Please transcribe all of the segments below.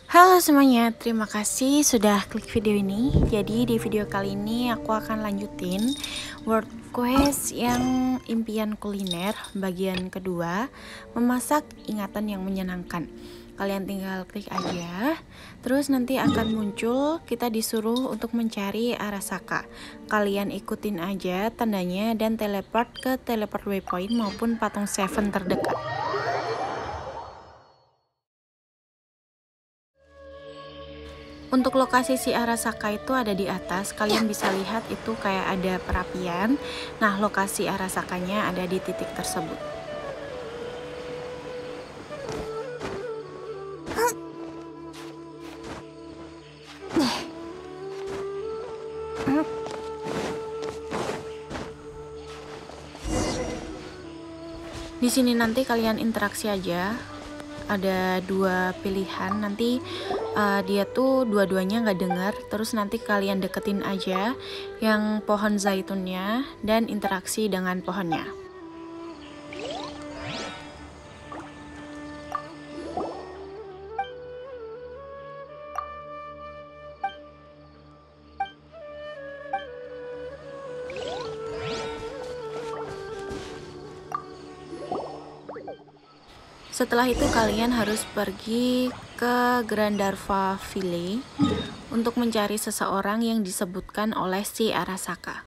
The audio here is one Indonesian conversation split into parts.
Halo semuanya, terima kasih sudah klik video ini. Jadi di video kali ini aku akan lanjutin word quest yang impian kuliner bagian kedua, memasak ingatan yang menyenangkan. Kalian tinggal klik aja, terus nanti akan muncul kita disuruh untuk mencari Arasaka. Kalian ikutin aja tandanya dan teleport ke teleport waypoint maupun patung Seven terdekat. Untuk lokasi si Arasaka itu ada di atas, kalian bisa lihat itu kayak ada perapian. Nah, lokasi Arasakanya ada di titik tersebut. Di sini nanti kalian interaksi aja. Ada dua pilihan, nanti dia tuh dua-duanya nggak dengar, terus nanti kalian deketin aja yang pohon zaitunnya dan interaksi dengan pohonnya. Setelah itu kalian harus pergi ke Grandarva Village untuk mencari seseorang yang disebutkan oleh si Arasaka.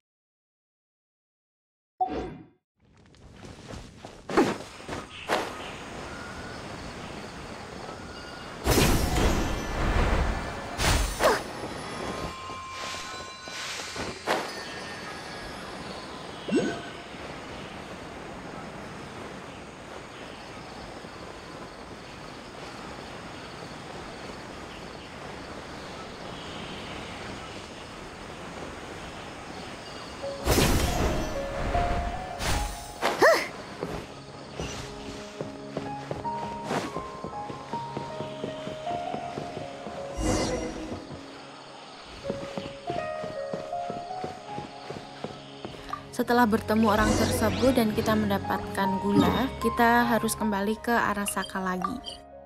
Setelah bertemu orang tersebut dan kita mendapatkan gula, kita harus kembali ke Arasaka lagi.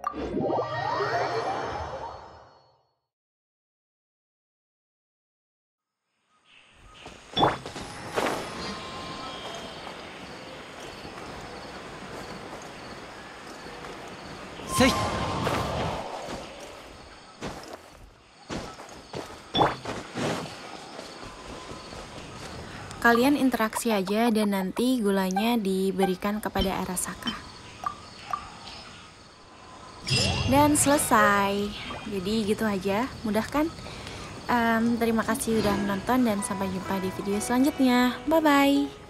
Kalian interaksi aja dan nanti gulanya diberikan kepada Arasaka. Dan selesai. Jadi gitu aja, mudah kan? Terima kasih sudah menonton dan sampai jumpa di video selanjutnya. Bye-bye.